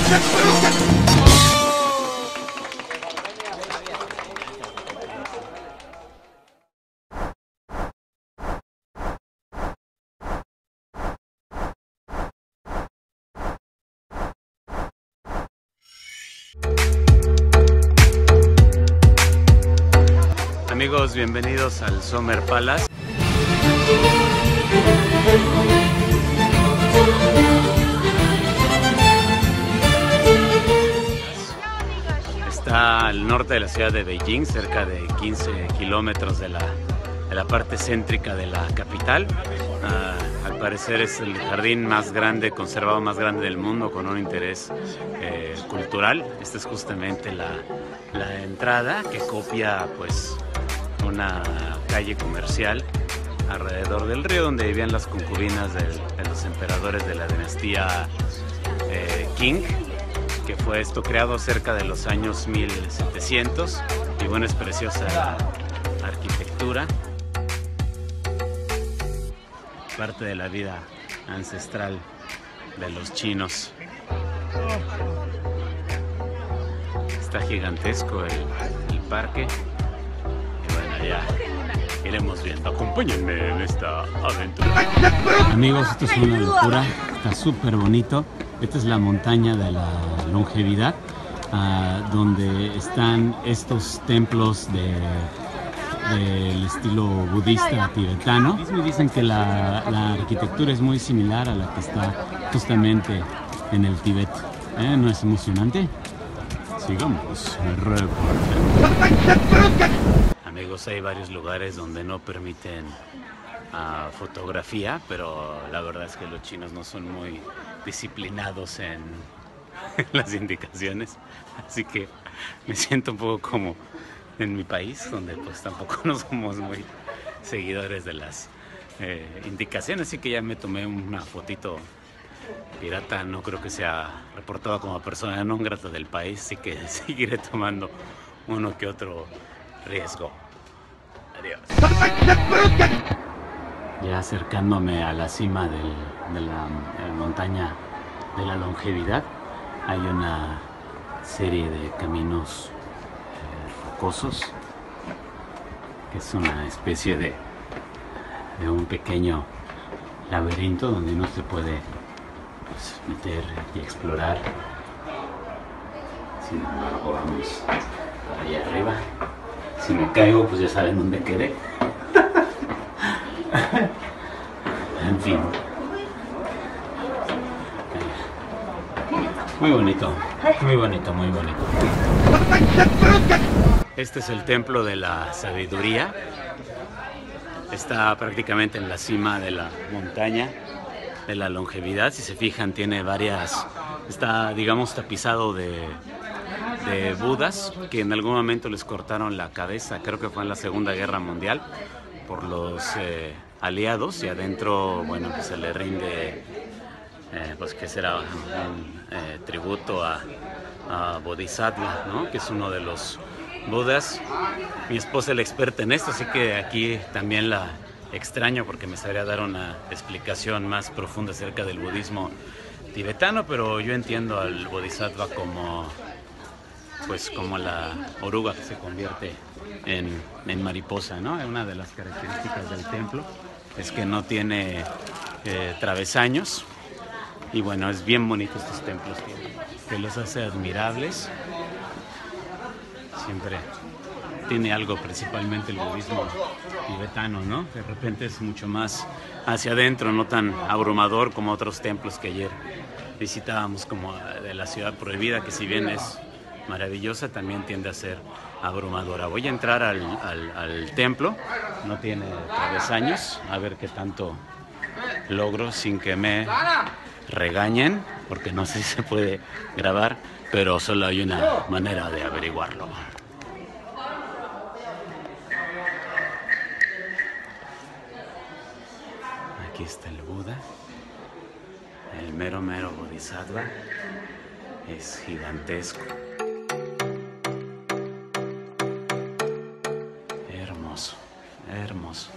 Amigos, bienvenidos al Summer Palace. Está al norte de la ciudad de Beijing, cerca de 15 kilómetros de la parte céntrica de la capital. Al parecer es el jardín más grande, conservado más grande del mundo, con un interés cultural. Esta es justamente la entrada, que copia pues una calle comercial alrededor del río donde vivían las concubinas de los emperadores de la dinastía Qing, que fue esto creado cerca de los años 1700, y bueno, es preciosa la arquitectura, parte de la vida ancestral de los chinos. Está gigantesco el parque. Ya iremos viendo. Acompáñenme en esta aventura. Amigos, esto es una locura. Está súper bonito. Esta es la montaña de la longevidad, donde están estos templos del estilo budista tibetano. Me dicen que la arquitectura es muy similar a la que está justamente en el Tíbet. ¿No es emocionante? Sigamos el reporte. Amigos, hay varios lugares donde no permiten fotografía, pero la verdad es que los chinos no son muy disciplinados en las indicaciones, así que me siento un poco como en mi país, donde pues tampoco no somos muy seguidores de las indicaciones, así que ya me tomé una fotito pirata. No creo que sea reportado como persona non grata del país, así que seguiré tomando uno que otro riesgo. Adiós. Ya acercándome a la cima de la montaña de la longevidad, hay una serie de caminos rocosos, que es una especie de un pequeño laberinto donde no se puede pues meter y explorar. Sin embargo, vamos allá arriba. Si me caigo, pues ya saben dónde quedé. En fin. Muy bonito, muy bonito, muy bonito. Este es el templo de la sabiduría. Está prácticamente en la cima de la montaña de la longevidad. Si se fijan, tiene está, digamos, tapizado de budas que en algún momento les cortaron la cabeza, creo que fue en la Segunda Guerra Mundial, por los aliados, y adentro, bueno, pues se le rinde pues que será un tributo a Bodhisattva, ¿no? Que es uno de los budas. Mi esposa es la experta en esto, así que aquí también la extraño porque me sabría dar una explicación más profunda acerca del budismo tibetano, pero yo entiendo al Bodhisattva como la oruga que se convierte en mariposa, ¿no? Una de las características del templo es que no tiene travesaños, y bueno, es bien bonito estos templos que los hace admirables. Siempre tiene algo, principalmente el budismo tibetano, ¿no? De repente es mucho más hacia adentro, no tan abrumador como otros templos que ayer visitábamos, como de la Ciudad Prohibida, que si bien es maravillosa, también tiende a ser abrumadora. Voy a entrar al templo, no tiene travesaños, a ver qué tanto logro sin que me regañen, porque no sé si se puede grabar, pero solo hay una manera de averiguarlo. Aquí está el Buda, el mero Bodhisattva, es gigantesco. Hermoso, hermoso.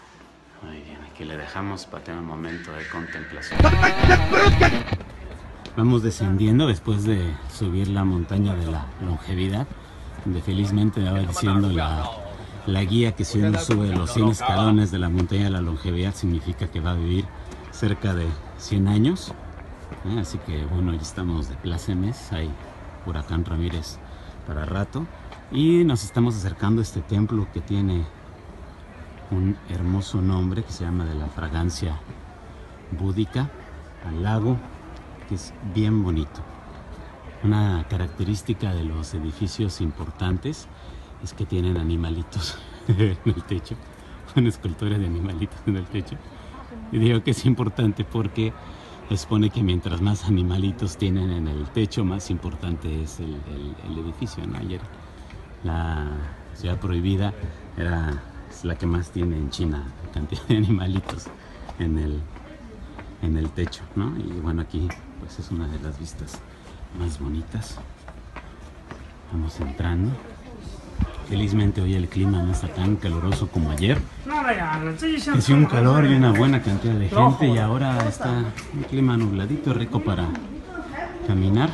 Muy bien, aquí le dejamos para tener un momento de contemplación. Vamos descendiendo después de subir la montaña de la longevidad, donde felizmente me va diciendo la guía que si uno sube los 100 escalones de la montaña de la longevidad significa que va a vivir cerca de 100 años. Así que bueno, ya estamos de plácemes, hay Huracán Ramírez para rato. Y nos estamos acercando a este templo que tiene un hermoso nombre que se llama de la fragancia búdica, al lago, que es bien bonito. Una característica de los edificios importantes es que tienen animalitos en el techo, una escultura de animalitos en el techo. Y digo que es importante porque expone que mientras más animalitos tienen en el techo, más importante es el edificio, ¿no? Ayer la ciudad prohibida es la que más tiene en China, la cantidad de animalitos en el techo, ¿no? Y bueno, aquí pues es una de las vistas más bonitas. Vamos entrando. Felizmente hoy el clima no está tan caluroso como ayer. Es un calor y una buena cantidad de gente, y ahora está un clima nubladito, rico para caminar.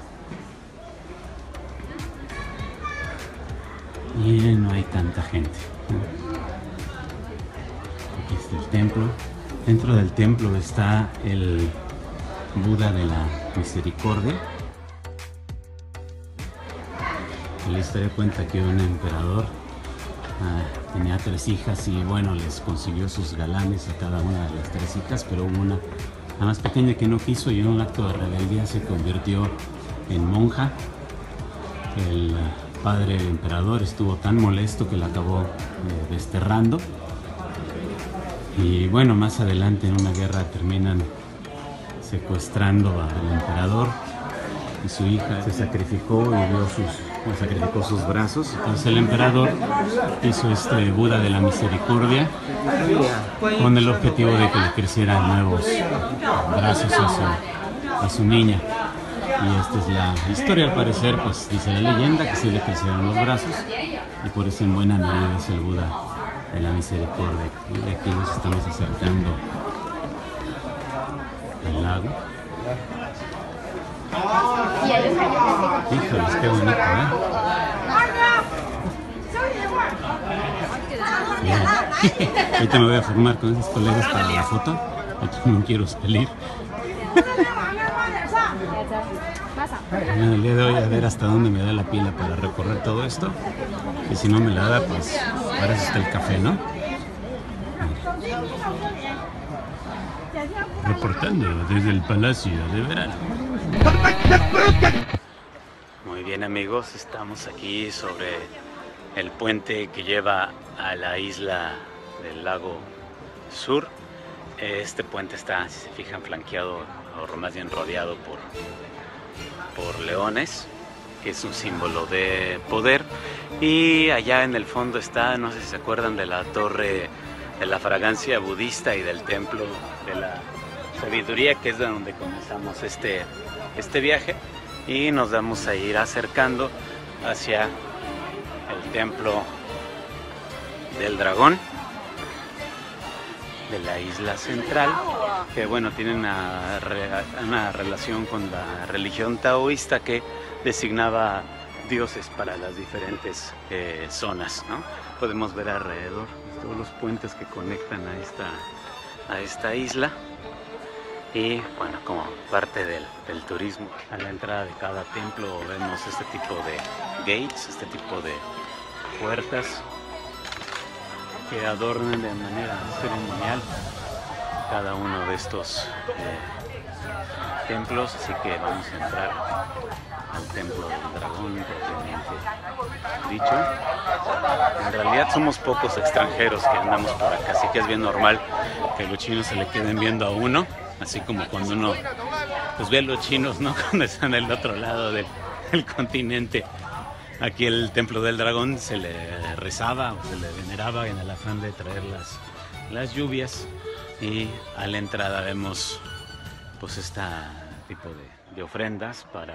Y no hay tanta gente. Aquí está el templo. Dentro del templo está el Buda de la Misericordia. La historia cuenta que un emperador tenía 3 hijas y bueno, les consiguió sus galanes a cada una de las 3 hijas, pero hubo una, la más pequeña, que no quiso, y en un acto de rebeldía se convirtió en monja. El padre del emperador estuvo tan molesto que la acabó desterrando. Y bueno, más adelante en una guerra terminan secuestrando al emperador, y su hija se sacrificó y sacrificó sus brazos. Entonces el emperador hizo este Buda de la Misericordia con el objetivo de que le crecieran nuevos brazos a su niña. Y esta es la historia. Al parecer, pues dice la leyenda que sí le crecieron los brazos, y por eso en buena medida es el Buda de la Misericordia. Y aquí nos estamos acercando al lago. Híjoles, qué bonito, ¿eh? Bien. Ahorita me voy a formar con esos colegas para la foto. Aquí no quiero salir. Bueno, el día de hoy a ver hasta dónde me da la pila para recorrer todo esto. Y si no me la da, pues para eso está el café, ¿no? Reportando desde el Palacio de Verano. Muy bien, amigos, estamos aquí sobre el puente que lleva a la isla del lago Sur. Este puente está, si se fijan, flanqueado, o más bien rodeado por leones, que es un símbolo de poder. Y allá en el fondo está, no sé si se acuerdan, de la torre de la fragancia budista y del templo de la sabiduría, que es de donde comenzamos este viaje, y nos vamos a ir acercando hacia el templo del dragón de la isla central, que bueno, tiene una relación con la religión taoísta, que designaba dioses para las diferentes zonas, ¿no? Podemos ver alrededor todos los puentes que conectan a esta isla. Y bueno, como parte del turismo, a la entrada de cada templo vemos este tipo de gates, este tipo de puertas que adornan de manera ceremonial cada uno de estos templos. Así que vamos a entrar al templo del dragón propiamente dicho. En realidad somos pocos extranjeros que andamos por acá, así que es bien normal que los chinos se le queden viendo a uno. Así como cuando uno pues ve a los chinos, ¿no? Cuando están del otro lado del continente. Aquí el templo del dragón se le rezaba o se le veneraba en el afán de traer las lluvias. Y a la entrada vemos pues este tipo de ofrendas para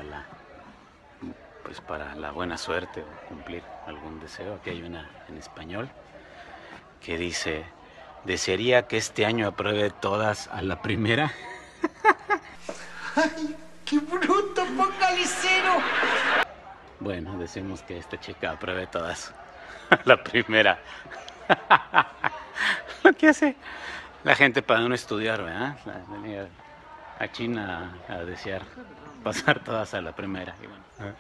la buena suerte o cumplir algún deseo. Aquí hay una en español que dice: desearía que este año apruebe todas a la primera. ¡Qué bruto! ¡Póngale 0! Bueno, decimos que esta chica apruebe todas. La primera. Lo que hace la gente para no estudiar, ¿verdad? Venir a China a desear pasar todas a la primera. Y bueno,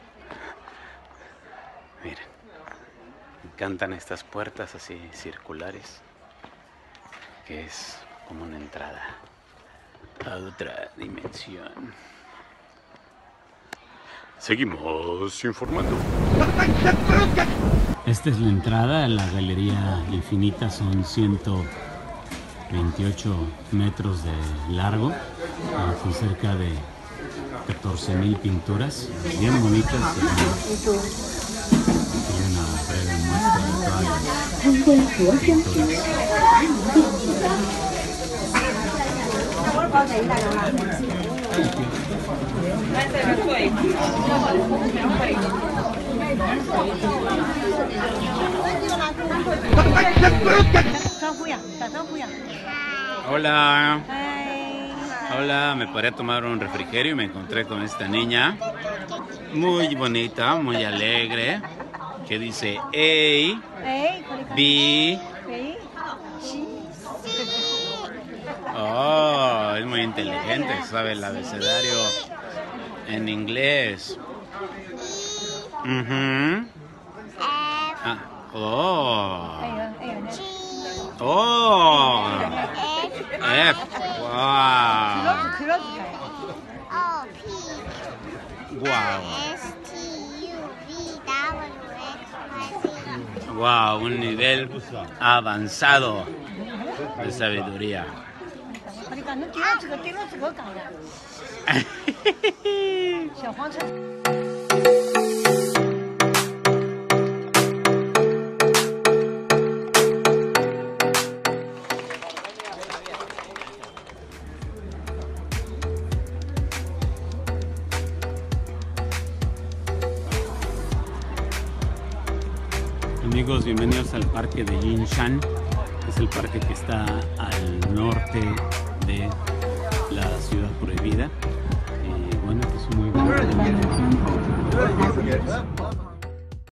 miren, me encantan estas puertas así circulares, que es como una entrada a otra dimensión. Seguimos informando. Esta es la entrada a la Galería Infinita, son 128 metros de largo, con cerca de 14,000 pinturas, bien bonitas. Y una breve muestra de todas las pinturas. Hola. Hola, me paré a tomar un refrigerio y me encontré con esta niña muy bonita, muy alegre, que dice A, B. Oh, es muy inteligente, sabe el abecedario en inglés. Oh. Oh. F. Wow. Wow, un nivel avanzado de sabiduría. Amigos, bienvenidos al parque de Jinshan. Es el parque que está al norte de la ciudad prohibida. Y bueno, es muy bueno.